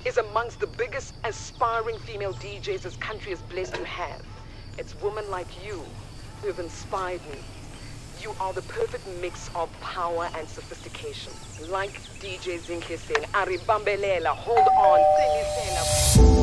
is amongst the biggest aspiring female DJs this country is blessed to have. It's women like you who have inspired me. You are the perfect mix of power and sophistication. Like DJ Zinhle saying, Ari Bambelela, hold on,